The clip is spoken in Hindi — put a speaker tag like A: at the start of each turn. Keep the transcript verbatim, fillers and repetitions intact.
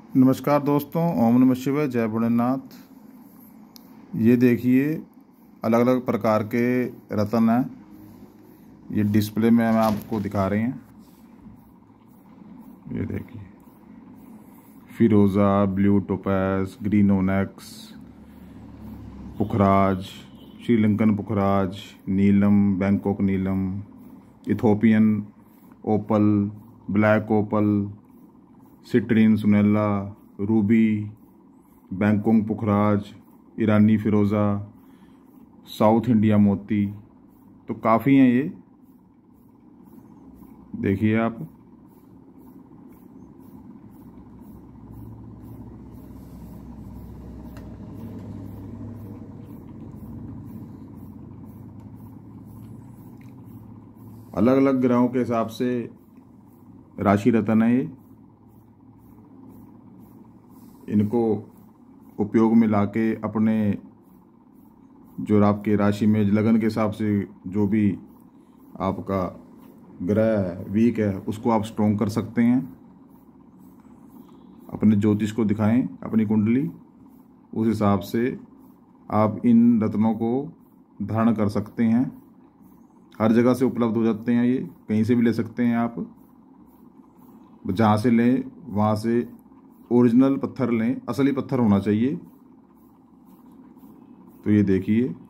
A: नमस्कार दोस्तों, ओम नमः शिवाय, जय भोलेनाथ। ये देखिए अलग अलग प्रकार के रत्न हैं। ये डिस्प्ले में हम आपको दिखा रहे हैं। ये देखिए फिरोज़ा, ब्लू टोपैज, ग्रीन ओनेक्स, पुखराज, श्रीलंकन पुखराज, नीलम, बैंकॉक नीलम, Ethiopian opal, black opal, citrine सुनेला, रूबी, बैंकॉक पुखराज, ईरानी फिरोज़ा, साउथ इंडिया मोती, तो काफ़ी हैं ये। देखिए आप, अलग अलग ग्रहों के हिसाब से राशि रत्न है ये। इनको उपयोग में लाके अपने जो आपके राशि में लगन के हिसाब से जो भी आपका ग्रह है, वीक है, उसको आप स्ट्रॉन्ग कर सकते हैं। अपने ज्योतिष को दिखाएं, अपनी कुंडली, उस हिसाब से आप इन रत्नों को धारण कर सकते हैं। हर जगह से उपलब्ध हो जाते हैं, ये कहीं से भी ले सकते हैं आप। जहाँ से लें वहाँ से ओरिजिनल पत्थर लें, असली पत्थर होना चाहिए। तो ये देखिए।